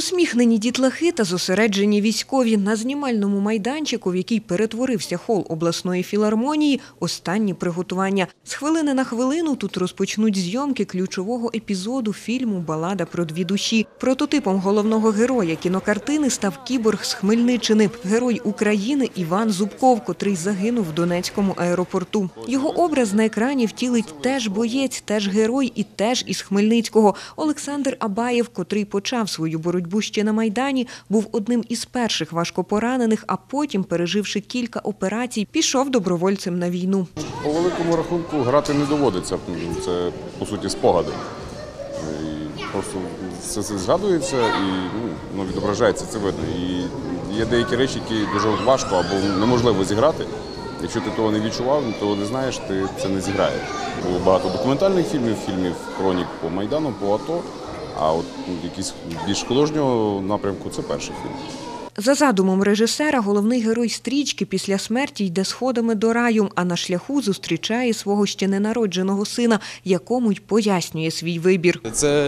Усміхнені дітлахи та зосереджені військові на знімальному майданчику, в який перетворився хол обласної філармонії, останні приготування. З хвилини на хвилину тут розпочнуть зйомки ключового епізоду фільму «Балада про дві душі». Прототипом головного героя кінокартини став кіборг з Хмельниччини, герой України Іван Зубков, котрий загинув в Донецькому аеропорту. Його образ на екрані втілить теж боєць, теж герой і теж із Хмельницького. Олександр Абаєв, котрий почав свою боротьбу ще на Майдані, був одним із перших важкопоранених, а потім, переживши кілька операцій, пішов добровольцем на війну. По великому рахунку грати не доводиться, це по суті спогади. І просто все це згадується і відображається, це видно. І є деякі речі, які дуже важко або неможливо зіграти. Якщо ти того не відчував, того не знаєш, ти це не зіграєш. Було багато документальних фільмів, хронік по Майдану, по АТО. А от якийсь більш художнього напрямку – це перший фільм. За задумом режисера, головний герой стрічки після смерті йде сходами до раю, а на шляху зустрічає свого ще ненародженого сина, якому й пояснює свій вибір. Це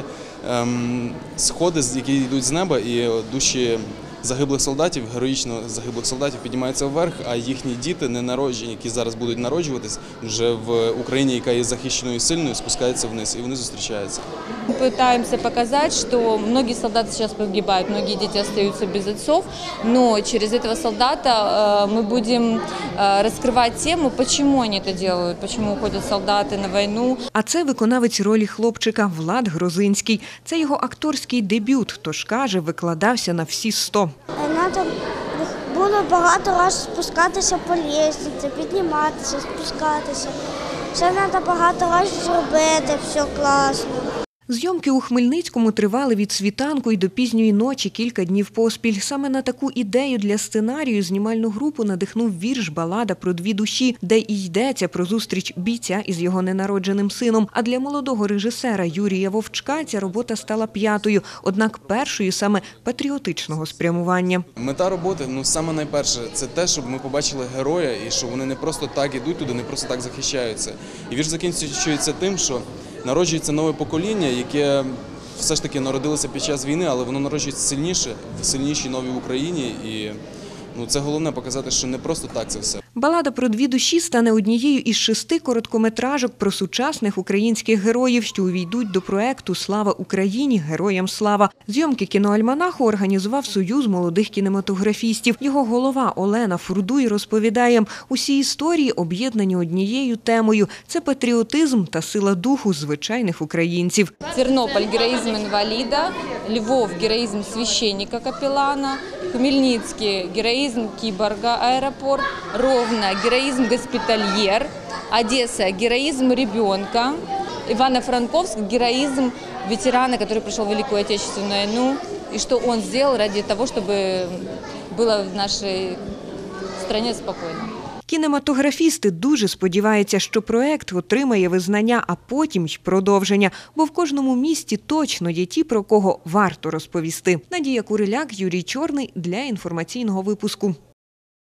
сходи, які йдуть з неба, і душі загиблих солдатів, героїчно загиблих солдатів піднімаються вверх, а їхні діти, ненароджені, які зараз будуть народжуватись, вже в Україні, яка є захищеною і сильною, спускаються вниз, і вони зустрічаються. Мы пытаемся показать, что многие солдаты сейчас погибают, многие дети остаются без отцов, но через этого солдата мы будем раскрывать тему, почему они это делают, почему уходят солдаты на войну. А це виконавець ролі хлопчика Влад Грозинський. Це його акторський дебют, тож, каже, викладався на всі 100. Треба було багато разів спускатися по лестниці, підніматися, спускатися. Все треба багато разів зробити, все класно. Зйомки у Хмельницькому тривали від світанку і до пізньої ночі кілька днів поспіль. Саме на таку ідею для сценарію знімальну групу надихнув вірш «Балада про дві душі», де і йдеться про зустріч бійця із його ненародженим сином. А для молодого режисера Юрія Вовчка ця робота стала 5-ю, однак першою саме патріотичного спрямування. Мета роботи, саме найперше, це те, щоб ми побачили героя і що вони не просто так ідуть туди, не просто так захищаються. І вірш закінчується тим, що народжується нове покоління, яке все ж таки народилося під час війни, але воно народжується сильніше, в сильнішій новій Україні. І це головне – показати, що не просто так це все. «Балада про дві душі» стане однією із 6 короткометражок про сучасних українських героїв, що увійдуть до проекту «Слава Україні! Героям слава!». Зйомки кіноальманаху організував Союз молодих кінематографістів. Його голова Олена Фурдуй розповідає, усі історії об'єднані однією темою – це патріотизм та сила духу звичайних українців. Тернополь – героизм инвалида, Львов – героизм священника-капеллана, Хмельницкий – героизм киборга, аэропорт, Ровно – героизм госпитальер, Одесса – героизм ребенка, Ивано-Франковск – героизм ветерана, который прошел Великую Отечественную войну, и что он сделал ради того, чтобы было в нашей стране спокойно. Кінематографісти дуже сподіваються, що проект отримає визнання, а потім й продовження. Бо в кожному місті точно є ті, про кого варто розповісти. Надія Куриляк, Юрій Чорний для інформаційного випуску.